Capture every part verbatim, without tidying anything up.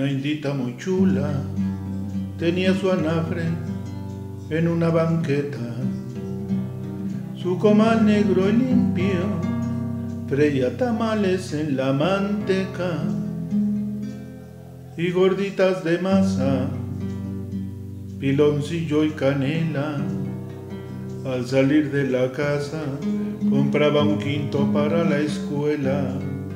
Una indita muy chula tenía su anafre en una banqueta. Su comal negro y limpio freía tamales en la manteca y gorditas de masa, piloncillo y canela. Al salir de la casa compraba un quinto para la escuela.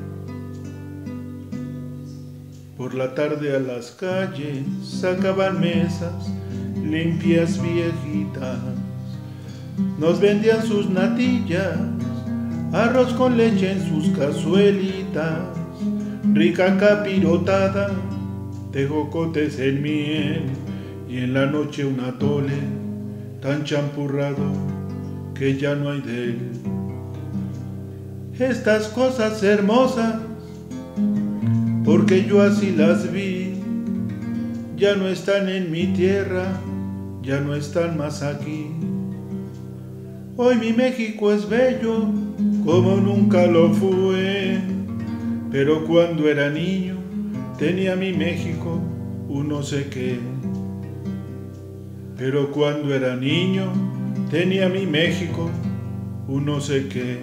Por la tarde a las calles sacaban mesas limpias viejitas. Nos vendían sus natillas, arroz con leche en sus cazuelitas, rica capirotada de jocotes en miel, y en la noche un atole tan champurrado que ya no hay de él. Estas cosas hermosas, porque yo así las vi, ya no están en mi tierra, ya no están más aquí. Hoy mi México es bello como nunca lo fue, pero cuando era niño tenía mi México un no sé qué. Pero cuando era niño tenía mi México un no sé qué.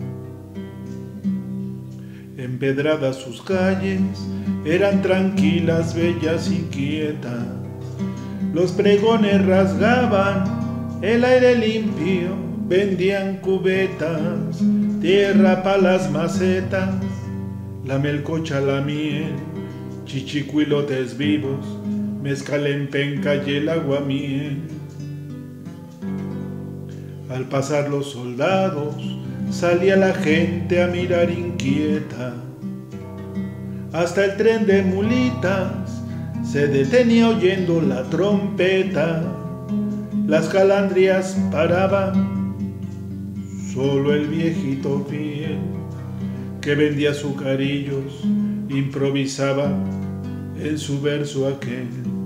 Empedradas sus calles eran tranquilas, bellas y quietas. Los pregones rasgaban el aire limpio, vendían cubetas, tierra pa' las macetas, la melcocha, la miel, chichicuilotes vivos, mezcal en penca y el aguamiel. Al pasar los soldados salía la gente a mirar inquieta. Hasta el tren de mulitas se detenía oyendo la trompeta. Las calandrias paraban, solo el viejito fiel que vendía azucarillos improvisaba en su verso aquel.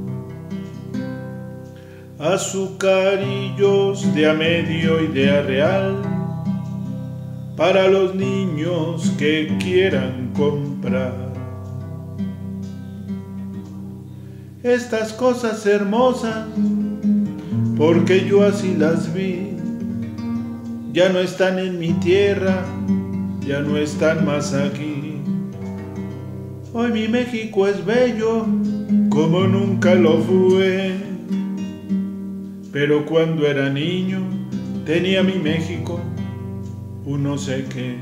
Azucarillos de a medio y de a real para los niños que quieran comprar. Estas cosas hermosas, porque yo así las vi, ya no están en mi tierra, ya no están más aquí. Hoy mi México es bello como nunca lo fue, pero cuando era niño tenía mi México un no sé qué.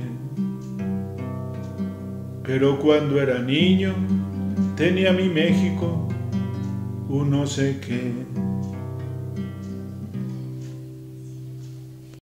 Pero cuando era niño tenía mi México un no sé qué.